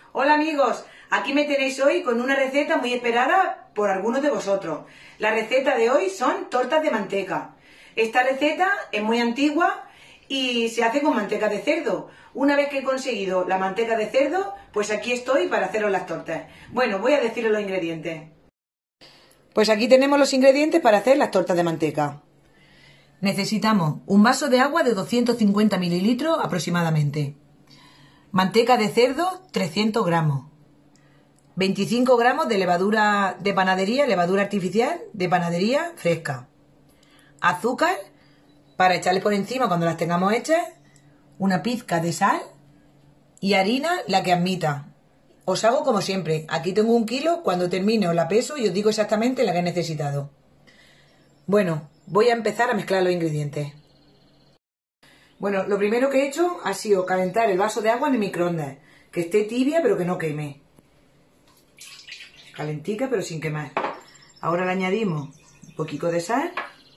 Hola amigos, aquí me tenéis hoy con una receta muy esperada por algunos de vosotros. La receta de hoy son tortas de manteca. Esta receta es muy antigua y se hace con manteca de cerdo. Una vez que he conseguido la manteca de cerdo, pues aquí estoy para haceros las tortas. Bueno, voy a deciros los ingredientes. Pues aquí tenemos los ingredientes para hacer las tortas de manteca. Necesitamos un vaso de agua de 250 mililitros aproximadamente. Manteca de cerdo, 300 gramos. 25 gramos de levadura de panadería, levadura artificial de panadería fresca. Azúcar, para echarles por encima cuando las tengamos hechas. Una pizca de sal y harina, la que admita. Os hago como siempre. Aquí tengo 1 kilo, cuando termine os la peso y os digo exactamente la que he necesitado. Bueno, voy a empezar a mezclar los ingredientes. Bueno, lo primero que he hecho ha sido calentar el vaso de agua en el microondas. Que esté tibia pero que no queme. Calentica pero sin quemar. Ahora le añadimos un poquito de sal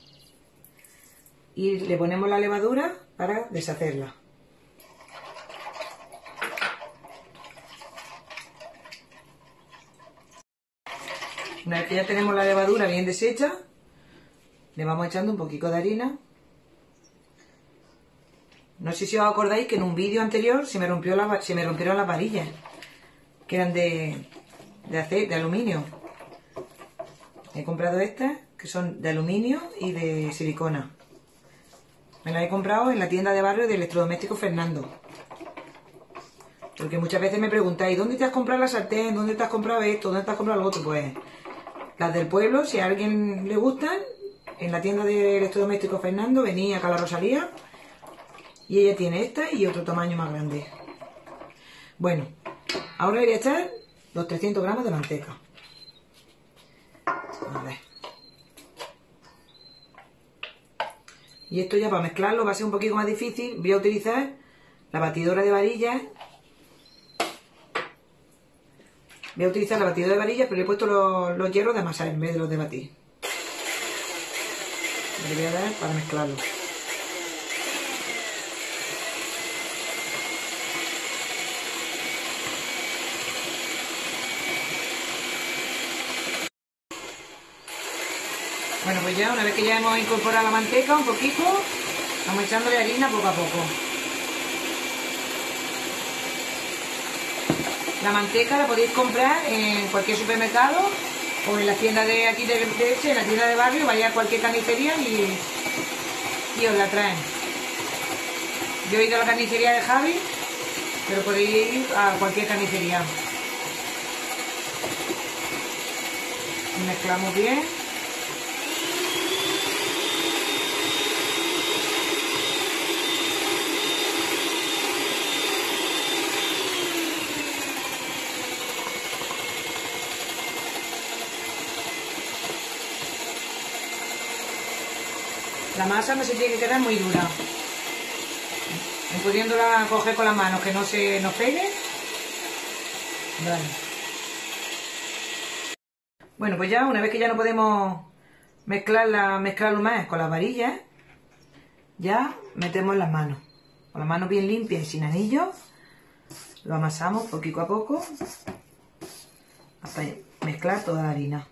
y le ponemos la levadura para deshacerla. Una vez que ya tenemos la levadura bien deshecha, le vamos echando un poquito de harina. No sé si os acordáis que en un vídeo anterior se me rompieron las varillas, que eran de aluminio. He comprado estas, que son de aluminio y de silicona. Me las he comprado en la tienda de barrio de Electrodomésticos Fernando. Porque muchas veces me preguntáis, ¿dónde te has comprado la sartén? ¿Dónde te has comprado esto? ¿Dónde te has comprado lo otro? Pues las del pueblo, si a alguien le gustan, en la tienda de Electrodomésticos Fernando, venía acá a la Rosalía. Y ella tiene esta y otro tamaño más grande. Bueno, ahora le voy a echar los 300 gramos de manteca. A ver. Y esto ya para mezclarlo va a ser un poquito más difícil. Voy a utilizar la batidora de varillas. Voy a utilizar la batidora de varillas, pero le he puesto los hierros de amasar en vez de los de batir. Le voy a dar para mezclarlo. Bueno, pues ya una vez que ya hemos incorporado la manteca un poquito, vamos echándole harina poco a poco. La manteca la podéis comprar en cualquier supermercado o en la tienda de aquí de Elche, en la tienda de barrio, vaya a cualquier carnicería y os la traen. Yo he ido a la carnicería de Javi, pero podéis ir a cualquier carnicería. Mezclamos bien. La masa no se tiene que quedar muy dura. Pudiéndola coger con las manos, que no se nos pegue. Vale. Bueno, pues ya una vez que ya no podemos mezclarlo más con las varillas, ya metemos las manos. Con las manos bien limpias y sin anillos, lo amasamos poquito a poco hasta mezclar toda la harina.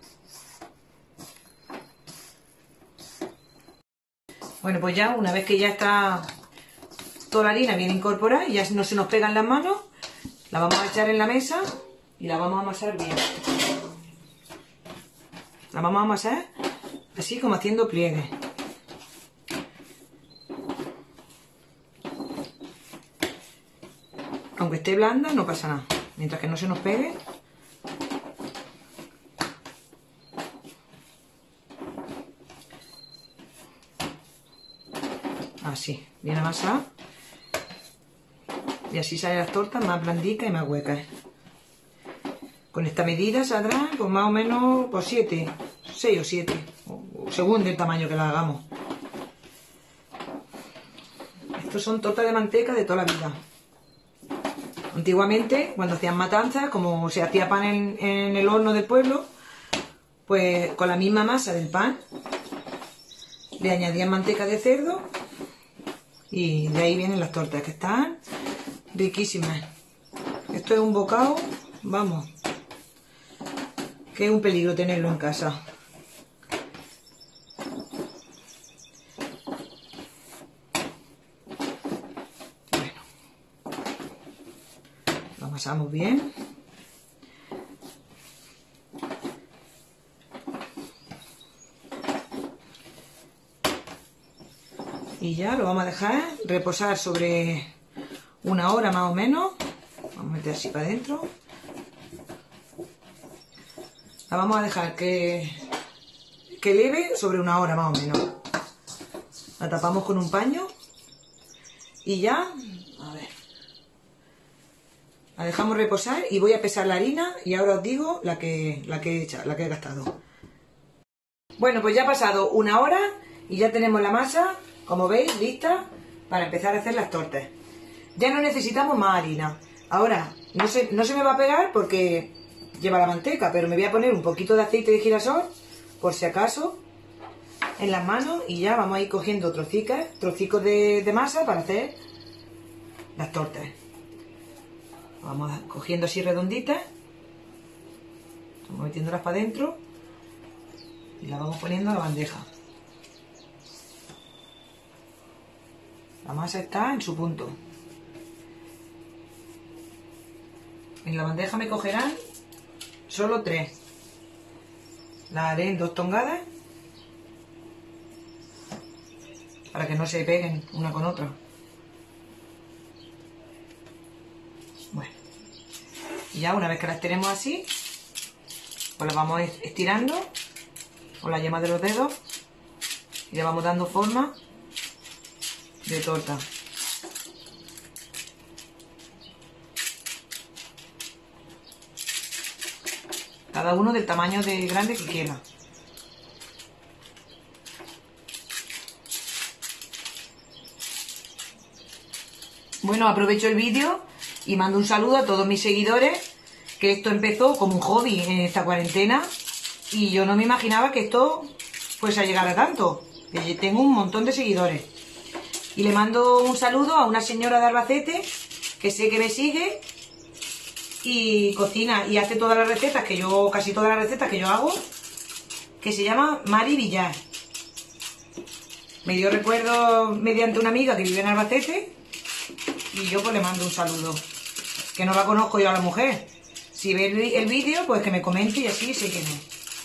Bueno, pues ya una vez que ya está toda la harina bien incorporada y ya no se nos pegan las manos, la vamos a echar en la mesa y la vamos a amasar bien. La vamos a amasar así como haciendo pliegues. Aunque esté blanda no pasa nada, mientras que no se nos pegue. Así, bien amasada. Y así salen las tortas más blandicas y más huecas. Con esta medida saldrán pues más o menos por 6 o 7, según del tamaño que la hagamos. Estos son tortas de manteca de toda la vida. Antiguamente, cuando hacían matanzas, como se hacía pan en el horno del pueblo, pues con la misma masa del pan le añadían manteca de cerdo y de ahí vienen las tortas, que están riquísimas. Esto es un bocado, vamos, que es un peligro tenerlo en casa. Bueno, lo amasamos bien. Y ya lo vamos a dejar reposar sobre 1 hora más o menos. Vamos a meter así para adentro. La vamos a dejar que leve sobre 1 hora más o menos. La tapamos con un paño y ya, a ver, la dejamos reposar y voy a pesar la harina y ahora os digo la que he gastado. Bueno, pues ya ha pasado 1 hora y ya tenemos la masa, como veis, lista para empezar a hacer las tortas. Ya no necesitamos más harina. Ahora, no se me va a pegar porque lleva la manteca, pero me voy a poner un poquito de aceite de girasol, por si acaso, en las manos, y ya vamos a ir cogiendo trocicos de masa para hacer las tortas. Vamos cogiendo así redonditas, vamos metiéndolas para adentro y las vamos poniendo en la bandeja. La masa está en su punto. En la bandeja me cogerán solo 3. Las haré en 2 tongadas para que no se peguen una con otra. Bueno, y ya una vez que las tenemos así, pues las vamos estirando con la yema de los dedos y le vamos dando forma de torta. Cada uno del tamaño de grande que quiera. Bueno, aprovecho el vídeo y mando un saludo a todos mis seguidores, que esto empezó como un hobby en esta cuarentena y yo no me imaginaba que esto fuese a llegar a tanto. Tengo un montón de seguidores. Y le mando un saludo a una señora de Albacete que sé que me sigue y cocina y hace todas las recetas que yo, casi todas las recetas que yo hago, que se llama Mari Villar. Me dio recuerdo mediante una amiga que vive en Albacete y yo pues le mando un saludo, que no la conozco yo a la mujer. Si ve el vídeo, pues que me comente y así sé que no.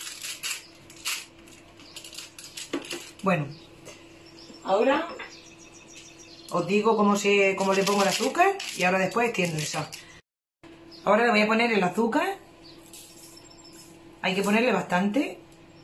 Bueno, ahora os digo cómo le pongo el azúcar y ahora después extiendo esa. Ahora le voy a poner el azúcar. Hay que ponerle bastante.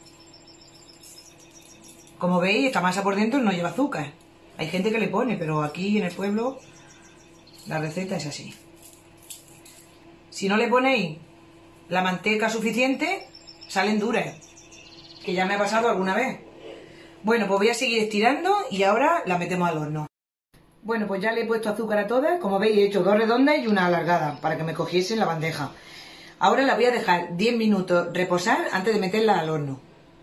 Como veis, esta masa por dentro no lleva azúcar. Hay gente que le pone, pero aquí en el pueblo la receta es así. Si no le ponéis la manteca suficiente, salen duras, que ya me ha pasado alguna vez. Bueno, pues voy a seguir estirando y ahora la metemos al horno. Bueno, pues ya le he puesto azúcar a todas. Como veis, he hecho 2 redondas y una alargada para que me cogiese en la bandeja. Ahora la voy a dejar 10 minutos reposar antes de meterla al horno.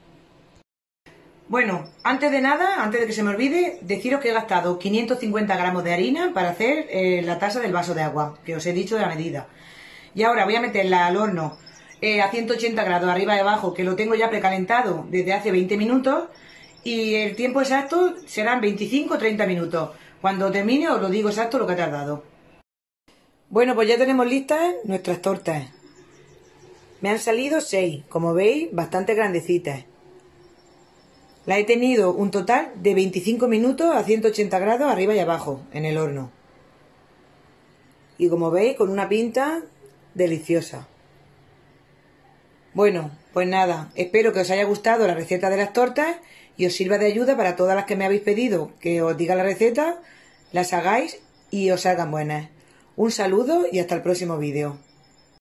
Bueno, antes de nada, antes de que se me olvide, deciros que he gastado 550 gramos de harina para hacer la tasa del vaso de agua, que os he dicho de la medida. Y ahora voy a meterla al horno a 180 grados arriba y abajo, que lo tengo ya precalentado desde hace 20 minutos. Y el tiempo exacto serán 25 o 30 minutos. Cuando termine os lo digo exacto lo que ha tardado. Bueno, pues ya tenemos listas nuestras tortas. Me han salido 6, como veis, bastante grandecitas. La he tenido un total de 25 minutos a 180 grados arriba y abajo en el horno. Y como veis, con una pinta deliciosa. Bueno, pues nada, espero que os haya gustado la receta de las tortas y os sirva de ayuda para todas las que me habéis pedido que os diga la receta, las hagáis y os salgan buenas. Un saludo y hasta el próximo vídeo.